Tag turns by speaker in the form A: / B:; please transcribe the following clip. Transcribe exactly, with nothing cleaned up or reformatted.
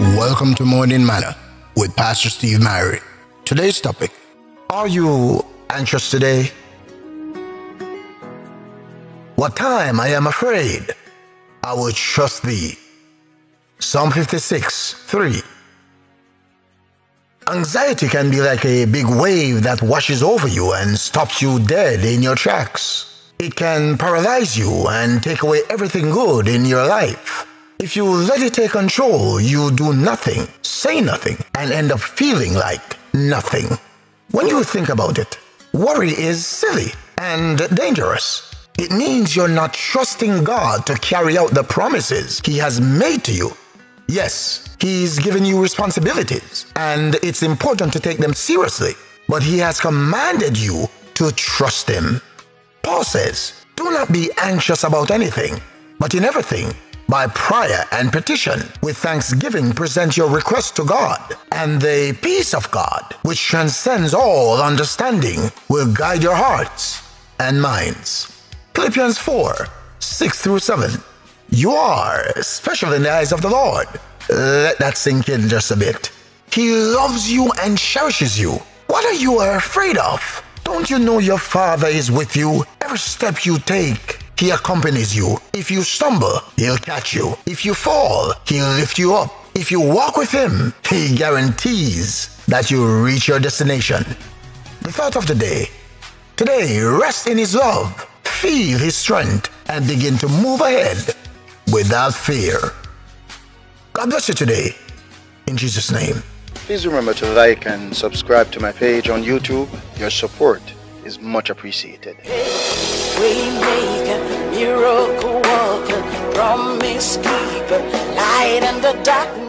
A: Welcome to Morning Manna with Pastor Steve Myrie. Today's topic: are you anxious today? What time I am afraid, I will trust thee. Psalm fifty-six, three. Anxiety can be like a big wave that washes over you and stops you dead in your tracks. It can paralyze you and take away everything good in your life. If you let it take control, you do nothing, say nothing, and end up feeling like nothing. When you think about it, worry is silly and dangerous. It means you're not trusting God to carry out the promises He has made to you. Yes, He's given you responsibilities, and it's important to take them seriously, but He has commanded you to trust Him. Paul says, "Do not be anxious about anything, but in everything, by prayer and petition, with thanksgiving present your requests to God, and the peace of God, which transcends all understanding, will guide your hearts and minds." Philippians four, six through seven. You are special in the eyes of the Lord. Let that sink in just a bit. He loves you and cherishes you. What are you afraid of? Don't you know your Father is with you? Every step you take, He accompanies you. If you stumble, He'll catch you. If you fall, He'll lift you up. If you walk with Him, He guarantees that you'll reach your destination. The thought of the day: today, rest in His love, feel His strength, and begin to move ahead without fear. God bless you today, in Jesus' name.
B: Please remember to like and subscribe to my page on YouTube. Your support is much appreciated.
C: Waymaker, miracle worker, promise keeper, light in the darkness.